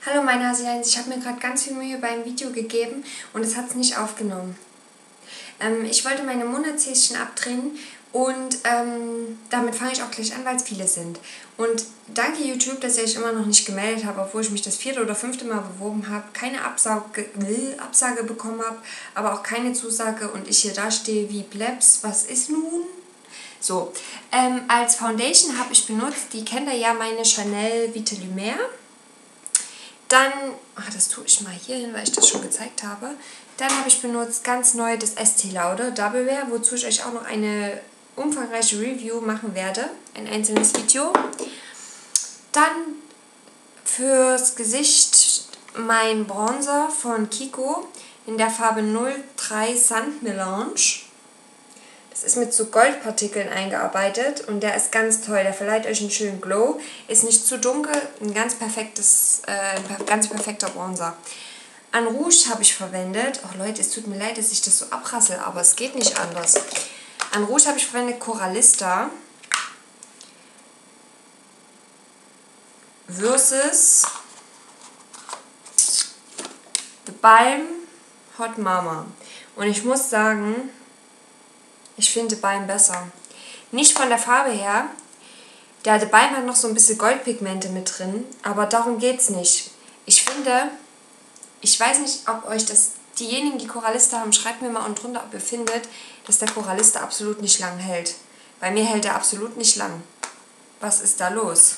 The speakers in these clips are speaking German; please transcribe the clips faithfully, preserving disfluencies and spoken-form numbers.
Hallo meine Hasileins, ich habe mir gerade ganz viel Mühe beim Video gegeben und es hat es nicht aufgenommen. Ähm, ich wollte meine Monatshäschen abdrehen und ähm, damit fange ich auch gleich an, weil es viele sind. Und danke YouTube, dass ihr euch immer noch nicht gemeldet habt, obwohl ich mich das vierte oder fünfte Mal beworben habe, keine Absage, äh, Absage bekommen habe, aber auch keine Zusage und ich hier da stehe wie Plebs. Was ist nun? So, ähm, als Foundation habe ich benutzt, die kennt ihr ja, meine Chanel Vita Lumière. Dann, ach, das tue ich mal hier hin, weil ich das schon gezeigt habe. Dann habe ich benutzt ganz neu das Estée Lauder Double Wear, wozu ich euch auch noch eine umfangreiche Review machen werde, ein einzelnes Video. Dann fürs Gesicht mein Bronzer von Kiko in der Farbe null drei Sand Melange. Das ist mit so Goldpartikeln eingearbeitet und der ist ganz toll. Der verleiht euch einen schönen Glow. Ist nicht zu dunkel, ein ganz perfektes, äh, ein ganz perfekter Bronzer. An Rouge habe ich verwendet. Oh Leute, es tut mir leid, dass ich das so abrassel, aber es geht nicht anders. An Rouge habe ich verwendet Coralista versus The Balm Hot Mama. Und ich muss sagen, ich finde Balm besser. Nicht von der Farbe her. Der The Balm hat noch so ein bisschen Goldpigmente mit drin, aber darum geht es nicht. Ich finde, ich weiß nicht, ob euch das, diejenigen, die Coralista haben, schreibt mir mal unten drunter, ob ihr findet, dass der Coralista absolut nicht lang hält. Bei mir hält er absolut nicht lang. Was ist da los?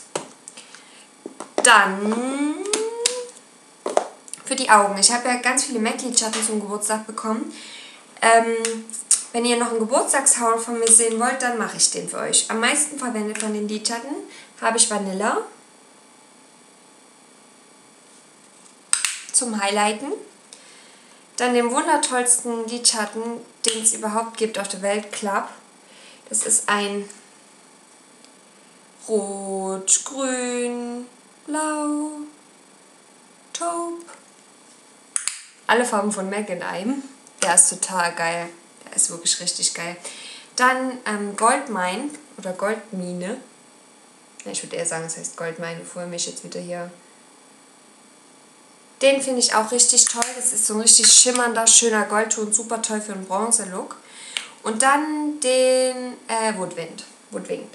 Dann für die Augen. Ich habe ja ganz viele MAC Lidschatten zum Geburtstag bekommen. Ähm, wenn ihr noch einen Geburtstagshaul von mir sehen wollt, dann mache ich den für euch. Am meisten verwendet von den Lidschatten habe ich Vanilla zum Highlighten. Dann den wundertollsten Lidschatten, den es überhaupt gibt auf der Welt, Club. Das ist ein Rot, Grün, Blau, Taupe. Alle Farben von MAC in einem. Der ist total geil. Der ist wirklich richtig geil. Dann ähm, Goldmine oder Goldmine. Ja, ich würde eher sagen, es heißt Goldmine, bevor ihr mich jetzt wieder hier... Den finde ich auch richtig toll. Das ist so ein richtig schimmernder, schöner Goldton. Super toll für einen Bronze-Look. Und dann den äh, Woodwind. Woodwind.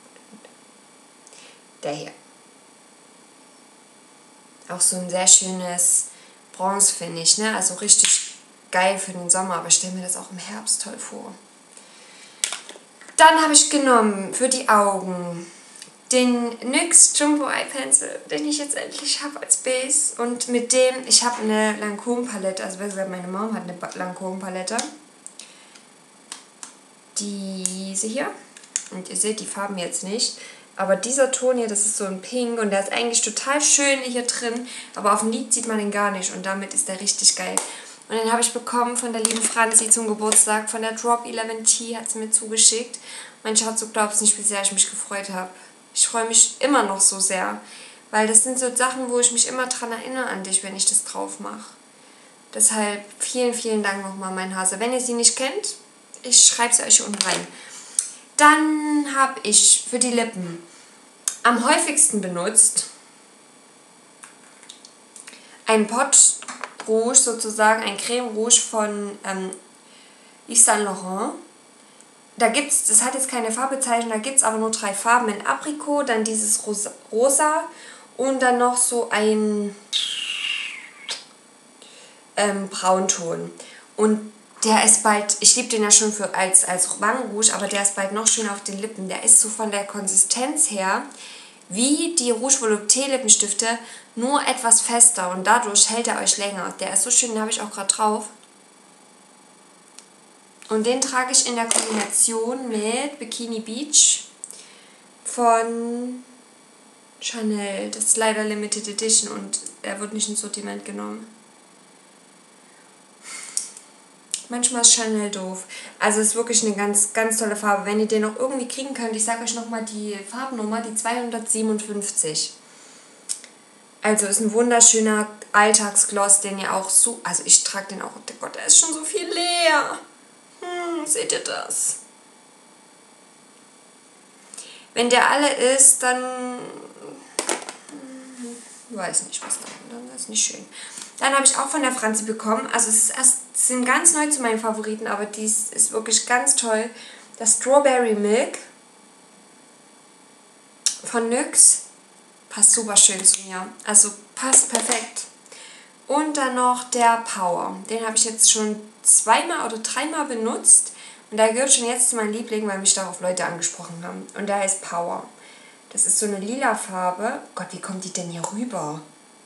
Der hier. Auch so ein sehr schönes Bronze, finde ich. Ne? Also richtig geil für den Sommer. Aber ich stelle mir das auch im Herbst toll vor. Dann habe ich genommen für die Augen den NYX Jumbo Eye Pencil, den ich jetzt endlich habe als Base. Und mit dem, ich habe eine Lancôme Palette, also besser gesagt, meine Mom hat eine Lancôme Palette. Diese hier. Und ihr seht die Farben jetzt nicht. Aber dieser Ton hier, das ist so ein Pink und der ist eigentlich total schön hier drin. Aber auf dem Lid sieht man den gar nicht und damit ist der richtig geil. Und den habe ich bekommen von der lieben Franzi zum Geburtstag. Von der Drop elf T hat sie mir zugeschickt. Mein Schatz, du glaubst nicht, wie sehr ich mich gefreut habe. Ich freue mich immer noch so sehr. Weil das sind so Sachen, wo ich mich immer dran erinnere an dich, wenn ich das drauf mache. Deshalb vielen, vielen Dank nochmal, mein Hase. Wenn ihr sie nicht kennt, ich schreibe sie euch unten rein. Dann habe ich für die Lippen am häufigsten benutzt ein Pot Rouge, sozusagen ein Creme Rouge von ähm, Yves Saint Laurent. Da gibt's, das hat jetzt keine Farbbezeichnung, da gibt es aber nur drei Farben in Aprikot, dann dieses Rosa, Rosa und dann noch so ein ähm, Braunton. Und der ist bald, ich liebe den ja schon für als, als Wangenrouge, aber der ist bald noch schöner auf den Lippen. Der ist so von der Konsistenz her wie die Rouge Volupté Lippenstifte, nur etwas fester und dadurch hält er euch länger. Der ist so schön, den habe ich auch gerade drauf. Und den trage ich in der Kombination mit Bikini Beach von Chanel. Das ist leider Limited Edition und er wird nicht ins Sortiment genommen. Manchmal ist Chanel doof. Also es ist wirklich eine ganz, ganz tolle Farbe. Wenn ihr den noch irgendwie kriegen könnt, ich sage euch nochmal die Farbnummer, die zweihundertsiebenundfünfzig. Also ist ein wunderschöner Alltagsgloss, den ihr auch so... Also ich trage den auch... Oh Gott, der ist schon so viel leer. Hm, seht ihr das? Wenn der alle ist, dann... weiß nicht, was da dann ist nicht schön. Dann habe ich auch von der Franzi bekommen, also es ist erst, sind ganz neu zu meinen Favoriten, aber dies ist wirklich ganz toll. Das Strawberry Milk von NYX passt super schön zu mir, also passt perfekt. Und dann noch der Power, den habe ich jetzt schon zweimal oder dreimal benutzt und der gehört schon jetzt zu meinen Lieblingen, weil mich darauf Leute angesprochen haben. Und der heißt Power. Das ist so eine lila Farbe. Gott, wie kommt die denn hier rüber?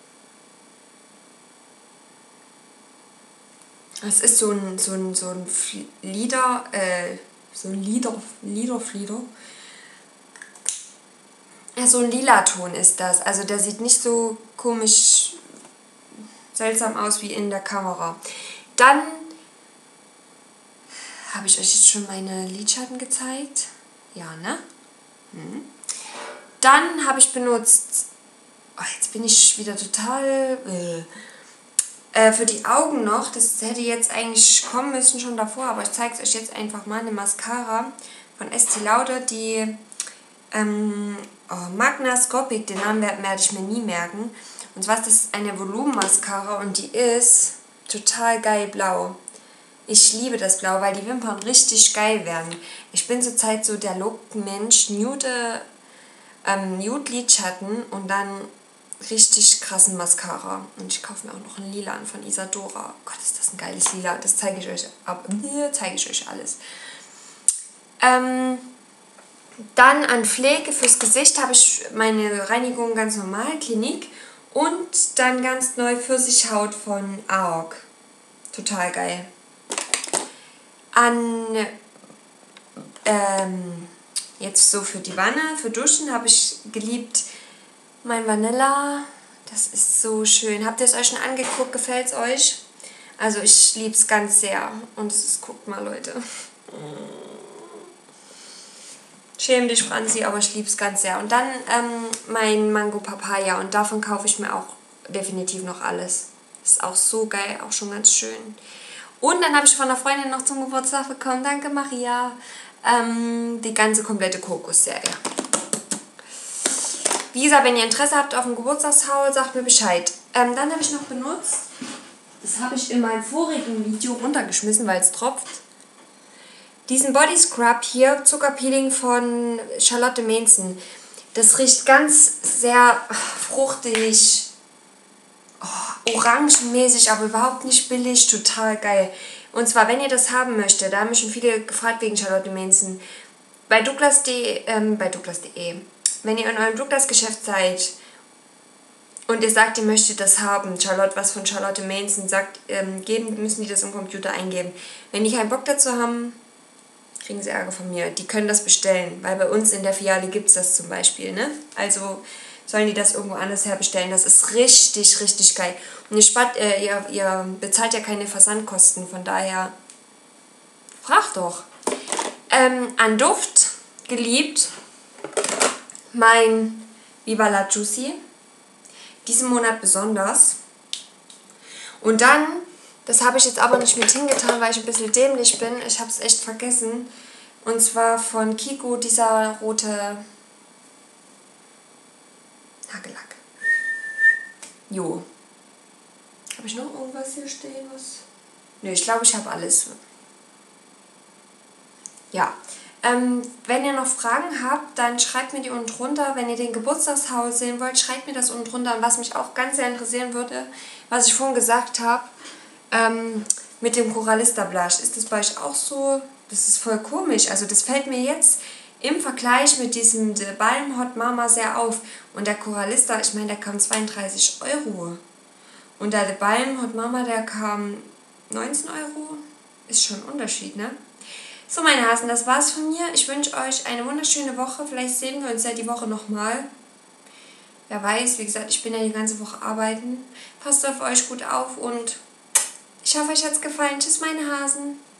Es ist so ein, so ein, so ein Lieder, äh, so ein Lieder, Liederflieder. Ja, so ein lila Ton ist das. Also der sieht nicht so komisch seltsam aus wie in der Kamera. Dann habe ich euch jetzt schon meine Lidschatten gezeigt. Ja, ne? Hm. Dann habe ich benutzt, oh, jetzt bin ich wieder total, äh, äh, für die Augen noch, das hätte jetzt eigentlich kommen müssen schon davor, aber ich zeige es euch jetzt einfach mal, eine Mascara von Estee Lauder, die ähm, oh, Magna Scopic, den Namen werde ich mir nie merken. Und zwar ist das eine Volumenmascara und die ist total geil blau. Ich liebe das Blau, weil die Wimpern richtig geil werden. Ich bin zurzeit so der Look-Mensch, nude, ähm, nude Lidschatten und dann richtig krassen Mascara. Und ich kaufe mir auch noch einen Lila an von Isadora. Gott, ist das ein geiles Lila. Das zeige ich euch ab. Hier zeige ich euch alles. Ähm, dann an Pflege fürs Gesicht habe ich meine Reinigung ganz normal, Clinique. Und dann ganz neu Pfirsichhaut von A O K. Total geil. An ähm, jetzt so für die Wanne, für Duschen habe ich geliebt mein Vanilla. Das ist so schön. Habt ihr es euch schon angeguckt? Gefällt es euch? Also ich liebe es ganz sehr. Und es ist, guckt mal Leute. Schäm dich, Franzi, aber ich liebe es ganz sehr. Und dann ähm, mein Mango Papaya und davon kaufe ich mir auch definitiv noch alles. Ist auch so geil, auch schon ganz schön. Und dann habe ich von einer Freundin noch zum Geburtstag bekommen, danke Maria, ähm, die ganze komplette Kokos-Serie. Wie gesagt, wenn ihr Interesse habt auf ein Geburtstagshaul, sagt mir Bescheid. Ähm, dann habe ich noch benutzt, das habe ich in meinem vorigen Video runtergeschmissen, weil es tropft. Diesen Body Scrub hier, Zuckerpeeling von Charlotte Manson. Das riecht ganz sehr fruchtig, oh, orangenmäßig, aber überhaupt nicht billig, total geil. Und zwar, wenn ihr das haben möchtet, da haben mich schon viele gefragt wegen Charlotte Manson, bei Douglas punkt de, ähm, bei Douglas punkt de, wenn ihr in eurem Douglas-Geschäft seid und ihr sagt, ihr möchtet das haben, Charlotte, was von Charlotte Manson sagt, ähm, geben, müssen die das im Computer eingeben. Wenn die keinen Bock dazu haben, kriegen sie Ärger von mir. Die können das bestellen, weil bei uns in der Filiale gibt es das zum Beispiel, ne? Also sollen die das irgendwo anders herbestellen. Das ist richtig, richtig geil. Und ihr, spart, äh, ihr, ihr bezahlt ja keine Versandkosten, von daher fragt doch. Ähm, an Duft geliebt mein Viva la Juicy. Diesen Monat besonders. Und dann, das habe ich jetzt aber nicht mit hingetan, weil ich ein bisschen dämlich bin. Ich habe es echt vergessen. Und zwar von Kiko, dieser rote Nagellack. Jo. Habe ich noch irgendwas hier stehen? Was? Nö, ich glaube, ich habe alles. Ja. Ähm, wenn ihr noch Fragen habt, dann schreibt mir die unten drunter. Wenn ihr den Geburtstagshaul sehen wollt, schreibt mir das unten drunter. Und was mich auch ganz sehr interessieren würde, was ich vorhin gesagt habe, ähm, mit dem Coralista Blush. Ist das bei euch auch so? Das ist voll komisch. Also das fällt mir jetzt im Vergleich mit diesem The Balm Hot Mama sehr auf. Und der Coralista, ich meine, der kam zweiunddreißig Euro. Und der The Balm Hot Mama, der kam neunzehn Euro. Ist schon ein Unterschied, ne? So, meine Hasen, das war's von mir. Ich wünsche euch eine wunderschöne Woche. Vielleicht sehen wir uns ja die Woche nochmal. Wer weiß, wie gesagt, ich bin ja die ganze Woche arbeiten. Passt auf euch gut auf und ich hoffe, euch hat's gefallen. Tschüss, meine Hasen.